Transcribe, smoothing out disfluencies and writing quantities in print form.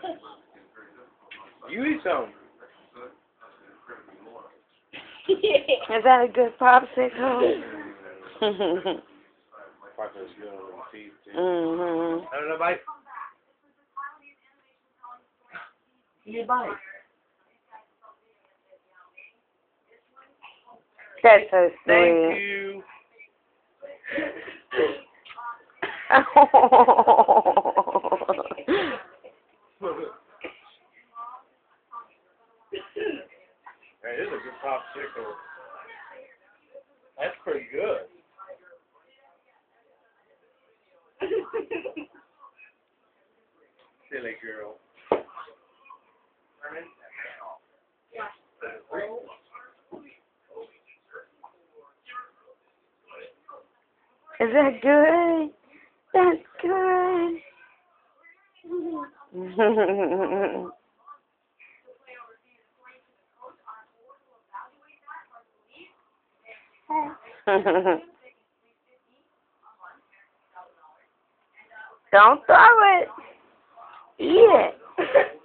You eat some. Is that a good popsicle? Popsicle's good on the teeth, too. Mhm. I don't know, bite. You bite. That's so Thank sweet. you. Hey, this is a good popsicle. That's pretty good. Silly girl. Is that good? That's good. Don't throw it. Eat it.